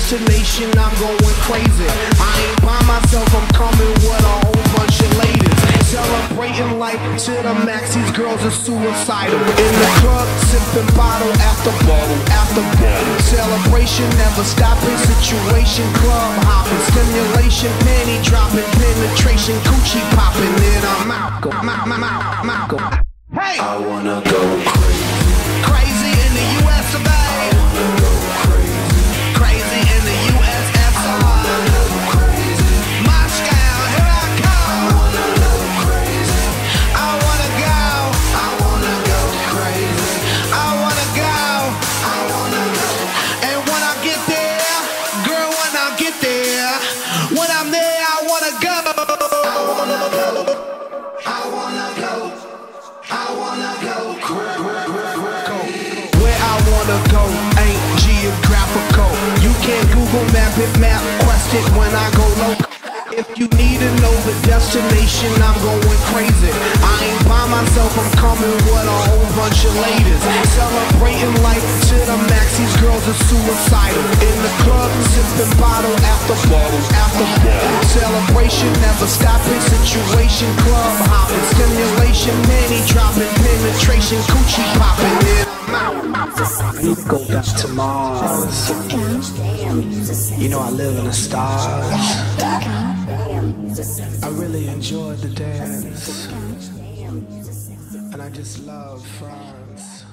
destination, I'm going crazy. I ain't by myself, I'm coming with a whole bunch of ladies. Celebrating life to the max, these girls are suicidal. In the club, sipping bottle after bottle after bottle. Celebration never stopping, situation club hopping, stimulation, penny dropping, penetration, coochie popping. Then I'm out, go, out, go. Hey! I wanna go crazy. Crazy in the US of A. I wanna go crazy. Crazy in the USSR. I wanna go crazy. Moscow, here I come. I wanna go crazy. I wanna go. I wanna go crazy. I wanna go. I wanna go. And when I get there, girl, when I get there, when I'm there, I wanna go. I wanna go. I wanna go. I wanna go crazy. Where I wanna go ain't geographical. You can't Google map it, map quest it when I go local. If you need to know the destination, I'm going crazy. I ain't by myself, I'm coming with a whole bunch of ladies. Celebrating life to the max, these girls are suicidal. In the club, sipping bottle after bottle after bottle. Celebration never stopping, situation club hopping, stimulation, penny dropping, penetration, coochie popping. Then I'm out. We go back to Mars. You know I live in the stars. I really enjoyed the dance, and I just love France.